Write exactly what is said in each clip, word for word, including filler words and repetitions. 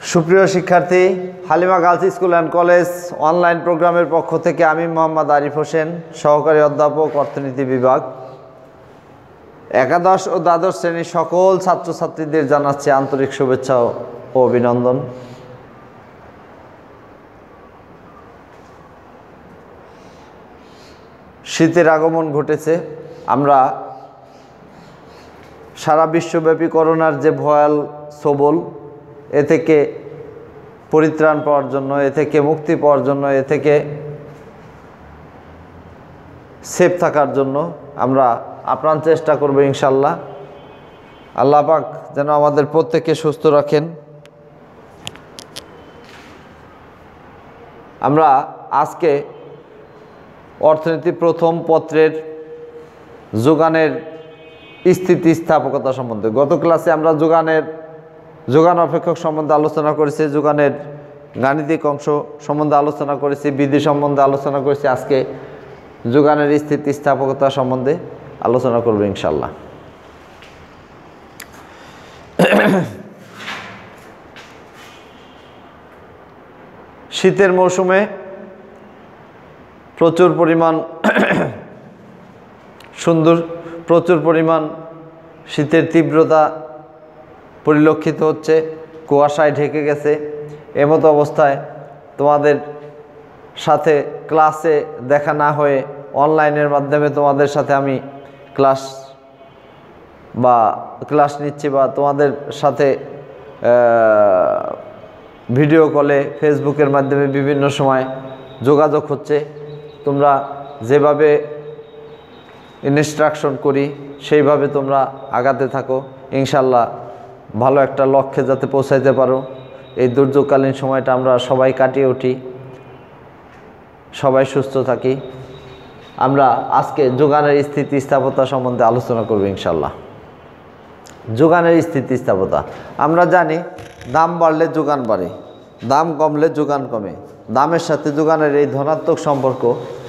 সুপ্রিয় শিক্ষার্থী, Halima girls school and college online প্রোগ্রামের পক্ষ থেকে আমি মোহাম্মদ আরিফ হোসেন, সহকারী অধ্যাপক, অর্থনীতি বিভাগ, একাদশ ও দ্বাদশ শ্রেণীর সকল ছাত্রছাত্রীদের জানাচ্ছি আন্তরিক শুভেচ্ছা ও অভিনন্দন। শীতের আগমন ঘটেছে। আমরা সারা বিশ্বব্যাপী করোনার যে ভয়াল ছোবল, এ থেকে পরিত্রাণ পাওয়ার জন্য, এ থেকে মুক্তি পাওয়ার জন্য, এ থেকে সেফ থাকার জন্য আমরা আপ্রাণ চেষ্টা করব ইনশাল্লাহ। আল্লাহ পাক যেন আমাদের প্রত্যেককে সুস্থ রাখেন। আমরা আজকে অর্থনীতি প্রথম পত্রের যোগানের স্থিতিস্থাপকতা সম্বন্ধে, গত ক্লাসে আমরা যোগানের যোগান অপেক্ষক সম্বন্ধে আলোচনা করেছি, যোগানের গাণিতিক অংশ সম্বন্ধে আলোচনা করেছি, বিধি সম্বন্ধে আলোচনা করেছি। আজকে যোগানের স্থিতিস্থাপকতা সম্বন্ধে আলোচনা করব ইনশাল্লাহ। শীতের মৌসুমে প্রচুর পরিমাণ সুন্দর প্রচুর পরিমাণ শীতের তীব্রতা পরিলক্ষিত হচ্ছে, কুয়াশায় ঢেকে গেছে। এমতো অবস্থায় তোমাদের সাথে ক্লাসে দেখা না হয়ে অনলাইনের মাধ্যমে তোমাদের সাথে আমি ক্লাস বা ক্লাস নিচ্ছি, বা তোমাদের সাথে ভিডিও কলে, ফেসবুকের মাধ্যমে বিভিন্ন সময় যোগাযোগ হচ্ছে। তোমরা যেভাবে ইনস্ট্রাকশন করি সেইভাবে তোমরা আগাতে থাকো। ইনশাল্লাহ ভালো একটা লক্ষ্যে যাতে পৌঁছাইতে পারো। এই দুর্যোগকালীন সময়টা আমরা সবাই কাটিয়ে উঠি, সবাই সুস্থ থাকি। আমরা আজকে যোগানের স্থিতিস্থাপকতা সম্বন্ধে আলোচনা করব ইনশাল্লাহ। যোগানের স্থিতিস্থাপকতা, আমরা জানি দাম বাড়লে যোগান বাড়ে, দাম কমলে যোগান কমে। দামের সাথে যোগানের এই ধনাত্মক সম্পর্ক,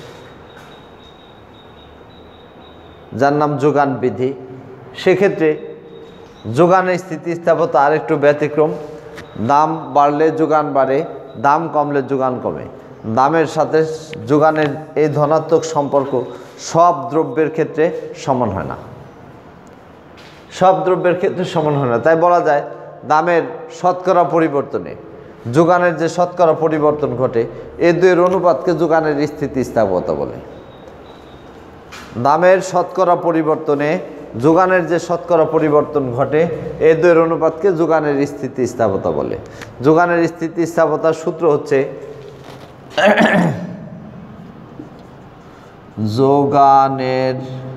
যার নাম যোগান বিধি। সেক্ষেত্রে যোগানের স্থিতিস্থাপকতা আরেকটু ব্যতিক্রম। দাম বাড়লে যোগান বাড়ে, দাম কমলে যোগান কমে। দামের সাথে যোগানের এই ধনাত্মক সম্পর্ক সব দ্রব্যের ক্ষেত্রে সমান হয় না, সব দ্রব্যের ক্ষেত্রে সমান হয় না। তাই বলা যায় দামের শতকরা পরিবর্তনে যোগানের যে শতকরা পরিবর্তন ঘটে, এই দুইয়ের অনুপাতকে যোগানের স্থিতিস্থাপকতা বলে। দামের শতকরা পরিবর্তনে যোগানের যে শতকরা পরিবর্তন ঘটে, এই দুইয়ের অনুপাতকে যোগানের স্থিতিস্থাপকতা বলে। যোগানের স্থিতিস্থাপকতার সূত্র হচ্ছে যোগানের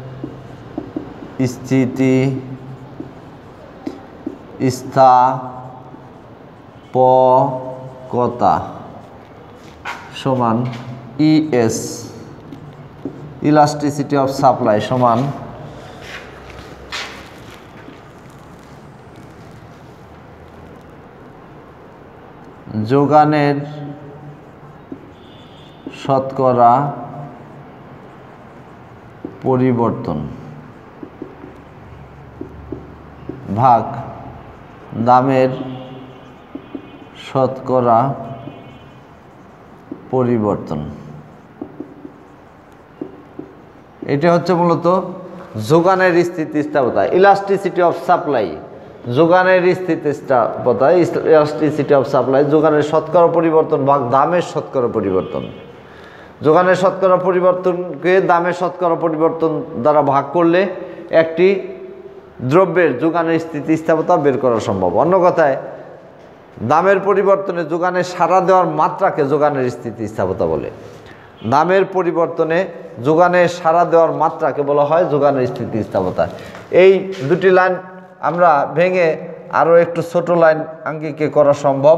স্থিতি স্থাপকতা সমান ইএস, ইলাস্টিসিটি অফ সাপ্লাই, সমান যোগানের শতকরা পরিবর্তন ভাগ দামের শতকরা পরিবর্তন। এটা হচ্ছে মূলত যোগানের স্থিতিস্থাপকতা, ইলাস্টিসিটি অফ সাপ্লাই। যোগানের স্থিতিস্থাপকতা, ইলাস্টিসিটি অফ সাপ্লাই, যোগানের শতকরা পরিবর্তন ভাগ দামের শতকরা পরিবর্তন। যোগানের শতকরা পরিবর্তনকে দামের শতকরা পরিবর্তন দ্বারা ভাগ করলে একটি দ্রব্যের যোগানের স্থিতিস্থাপকতা বের করা সম্ভব। অন্য কথায়, দামের পরিবর্তনে যোগানের সাড়া দেওয়ার মাত্রাকে যোগানের স্থিতিস্থাপকতা বলে। দামের পরিবর্তনে যোগানের সাড়া দেওয়ার মাত্রাকে বলা হয় যোগানের স্থিতিস্থাপকতা। এই দুটি লাইন আমরা ভেঙে আরও একটু ছোট লাইন আঙ্গিকে করা সম্ভব।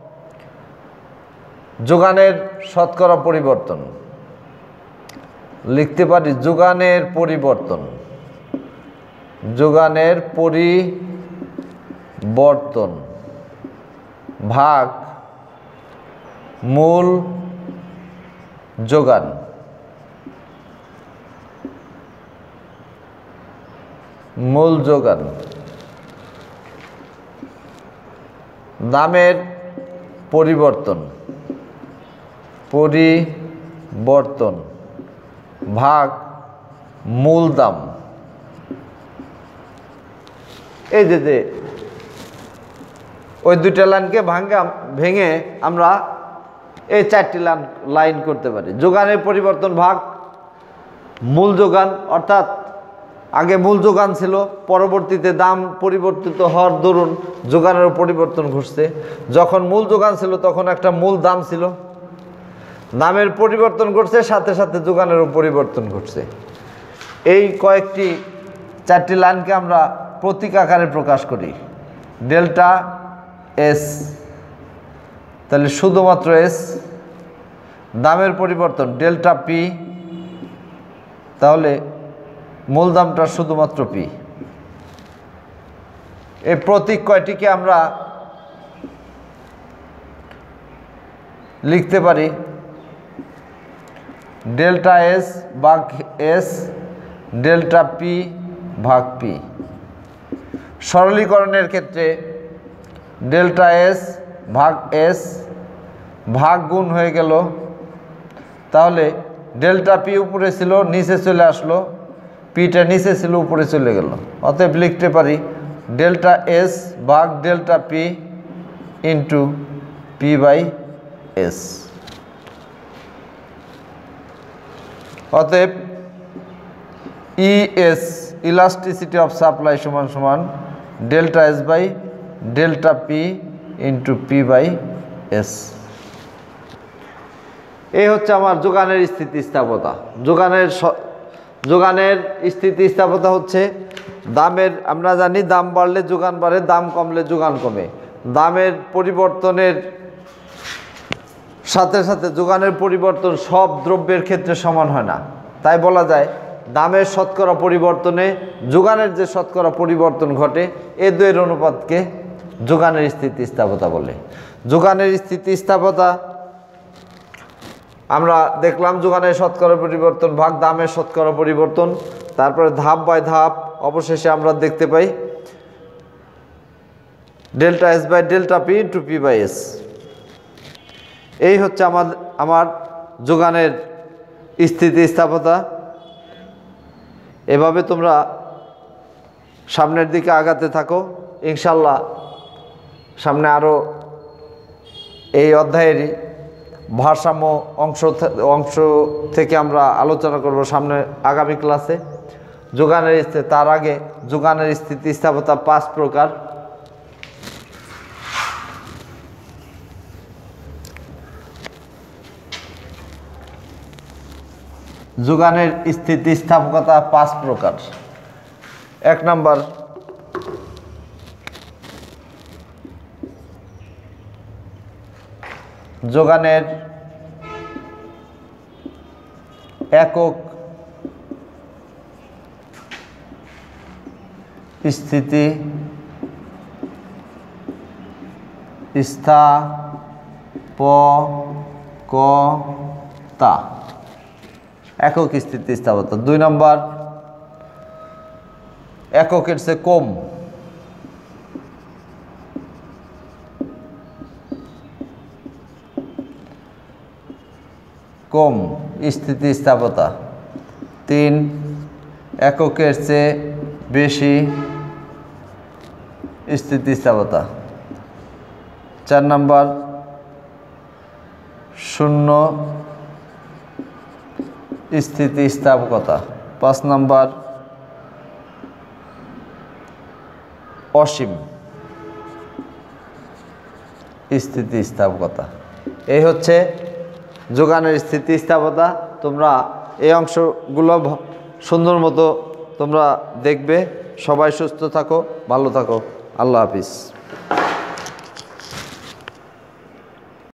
যোগানের শতকরা পরিবর্তন লিখতে পারি যোগানের পরিবর্তন, যোগানের পরিবর্তন ভাগ মূল যোগান। মূল যোগান দামের পরিবর্তন পরিবর্তন ভাগ মূল দাম। এই যে যে ওই দুইটা লাইনকে ভাঙ্গা ভেঙে আমরা এই চারটি লাইন লাইন করতে পারি। যোগানের পরিবর্তন ভাগ মূল যোগান, অর্থাৎ আগে মূল যোগান ছিল, পরবর্তীতে দাম পরিবর্তিত হওয়ার দরুন যোগানেরও পরিবর্তন ঘটছে। যখন মূল যোগান ছিল তখন একটা মূল দাম ছিল, দামের পরিবর্তন ঘটছে, সাথে সাথে যোগানেরও পরিবর্তন ঘটছে। এই কয়েকটি চারটি লাইনকে আমরা প্রতীক আকারে প্রকাশ করি। ডেল্টা এস, তাহলে শুধুমাত্র এস। দামের পরিবর্তন ডেল্টা পি, তাহলে মূল দামটা শুধুমাত্র পি। এই প্রতীক কয়টিকে আমরা লিখতে পারি ডেল্টা এস ভাগ এস, ডেল্টা পি ভাগ পি। সরলীকরণের ক্ষেত্রে ডেল্টা এস ভাগ এস ভাগ গুণ হয়ে গেল, তাহলে ডেল্টা পি উপরে ছিল নিচে চলে আসলো, পিটা নিচে ছিল উপরে চলে গেল। অতএব লিখতে পারি ডেল্টা এস ভাগ delta P into P by S. অতএব E S elasticity of supply সমান সমান delta S by delta P into P by S. এই হচ্ছে আমার যোগানের স্থিতিস্থাপকতা। যোগানের যোগানের স্থিতিস্থাপকতা হচ্ছে দামের, আমরা জানি দাম বাড়লে যোগান বাড়ে, দাম কমলে যোগান কমে। দামের পরিবর্তনের সাথে সাথে যোগানের পরিবর্তন সব দ্রব্যের ক্ষেত্রে সমান হয় না। তাই বলা যায় দামের শতকরা পরিবর্তনে যোগানের যে শতকরা পরিবর্তন ঘটে, এ দুয়ের অনুপাতকে যোগানের স্থিতিস্থাপকতা বলে। যোগানের স্থিতিস্থাপকতা আমরা দেখলাম যোগানের শতকরা পরিবর্তন ভাগ দামের শতকরা পরিবর্তন, তারপরে ধাপ বাই ধাপ অবশেষে আমরা দেখতে পাই delta S by delta P into P by S. এই হচ্ছে আমার আমার যোগানের স্থিতিস্থাপকতা। এভাবে তোমরা সামনের দিকে আগাতে থাকো, ইনশাল্লাহ সামনে আরও এই অধ্যায়েরই ভারসাম্য অংশ অংশ থেকে আমরা আলোচনা করব সামনে আগামী ক্লাসে। যোগানের তার আগে যোগানের স্থিতিস্থাপকতা পাঁচ প্রকার। যোগানের স্থিতিস্থাপকতা পাঁচ প্রকার। এক নম্বর যোগানের একক স্থিতি স্থাপকতা, একক স্থিতিস্থাপকতা। দুই নম্বর এককের চেয়ে কম, কম স্থিতিস্থাপকতা। তিন এককের চেয়ে বেশি স্থিতিস্থাপকতা। চার নম্বর শূন্য স্থিতিস্থাপকতা। পাঁচ নম্বর অসীম স্থিতিস্থাপকতা। এই হচ্ছে যোগানের স্থিতিস্থাপকতা। তোমরা এই অংশগুলো সুন্দর মতো তোমরা দেখবে। সবাই সুস্থ থাকো, ভালো থাকো। আল্লাহ হাফিজ।